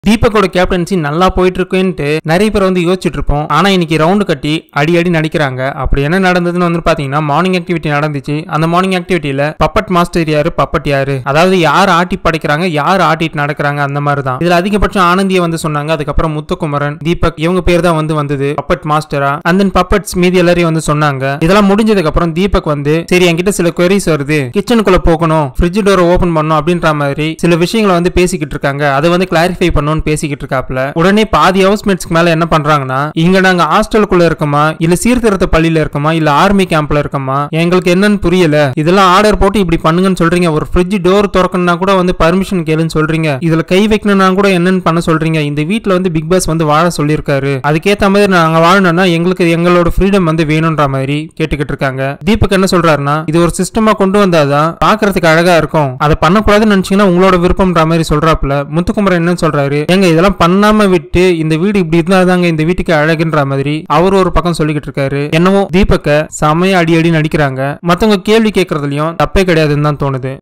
தீபக்கோட captaincy நல்லா போயிட்டு இருக்குன்ட்டு நிறைய பேர் வந்து யோசிச்சுட்டு இருப்போம். ஆனா இன்னைக்கு ரவுண்டு கட்டி அடி நடிக்கிறாங்க. அப்படி என்ன நடந்ததுன்னு வந்து பாத்தீங்கன்னா மார்னிங் ஆக்டிவிட்டி நடந்துச்சு. அந்த மார்னிங் ஆக்டிவிட்டியில பப்பட் மாஸ்டர் யாரு, பப்பட் யாரு, அதாவது யார் ஆட்டி படைக்கிறாங்க, யார் ஆட்டிட்டு நடக்கிறாங்க, அந்த மாதிரி தான். இதுல அதிகபட்சம் ஆனந்தியை வந்து சொன்னாங்க. அதுக்கப்புறம் முத்துக்குமரன், தீபக் இவங்க பேர் தான் வந்து வந்தது பப்பட் மாஸ்டரா. அந்த பப்பட்ஸ் மீதி எல்லாரையும் வந்து சொன்னாங்க. இதெல்லாம் முடிஞ்சதுக்கு அப்புறம் தீபக் வந்து சரி என்கிட்ட சில queries வருது, கிச்சனுக்குள்ள போகணும், ஃப்ரிட்ஜ் டோரை ஓபன் பண்ணணும் அப்படின்ற மாதிரி சில விஷயங்களை வந்து பேசிக்கிட்டு இருக்காங்க. அதை வந்து கிளாரிஃபை பண்ணணும் பேசிக்கிட்டு இருக்காப்ல. உடனே பாதி ஹவுஸ்மேட்ஸ்க்கு மேல என்ன பண்றாங்கன்னா, இங்க நாங்க ஹாஸ்டலுக்குள்ள இருக்கோமா இல்ல சீர்திருத்த பள்ளியில இருக்கோமா இல்ல ஆர்மி கேம்ப்ல இருக்கோமா, எங்களுக்கு என்னன்னு புரியல, இதெல்லாம் ஆர்டர் போட்டு இப்படி பண்ணுங்கன்னு சொல்றீங்க, ஒரு ஃப்ரிட்ஜ் டோர் திறக்கணும்னா கூட வந்து பர்மிஷன் கேளுன்னு சொல்றீங்க, இதுல கை வைக்கணும்னா கூட என்னன்னு பண்ண சொல்றீங்க, இந்த வீட்டுல வந்து பிக் பாஸ் வந்து வாழ சொல்லியிருக்காரு, அதுக்கேத்த மாதிரி நாங்க வாழணும்னா எங்களுக்கு எங்களோட ஃப்ரீடம் வந்து வேணும்ன்ற மாதிரி கேட்டுக்கிட்டு இருக்காங்க. தீபக் என்ன சொல்றாருன்னா, இது ஒரு சிஸ்டமா கொண்டு வந்தாதான் பாக்குறதுக்கு அழகா இருக்கும், அதை பண்ணக்கூடாதுன்னு நினைச்சீங்கன்னா உங்களோட விருப்பம்ன்ற மாதிரி சொல்றாப்ல. முத்துக்குமரன் என்ன சொல்றாரு, எங்க இதெல்லாம் பண்ணாம விட்டு இந்த வீடு இப்படி இருந்தாதாங்க இந்த வீட்டுக்கு அழகுன்ற மாதிரி அவர் ஒரு பக்கம் சொல்லிக்கிட்டு இருக்காரு. என்னவோ தீபக்க செமையா அடி நடிக்கிறாங்க. மத்தவங்க கேள்வி கேட்கறதுலயும் தப்பே கிடையாதுன்னு தான் தோணுது.